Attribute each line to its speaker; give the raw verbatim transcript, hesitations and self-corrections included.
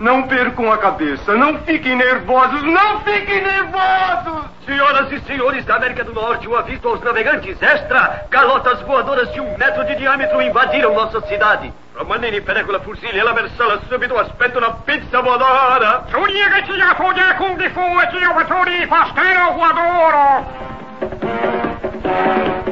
Speaker 1: Não percam a cabeça, não fiquem nervosos, não fiquem nervosos!
Speaker 2: Senhoras e senhores da América do Norte, o aviso aos navegantes extra! Calotas voadoras de um metro de diâmetro invadiram nossa cidade. Romanini, Perecola, Fusilli, la Versala, subito aspetto una pizza voadora!
Speaker 3: Giulia che ci ha foglia con di fu e ci ho voatori, pastero voadoro!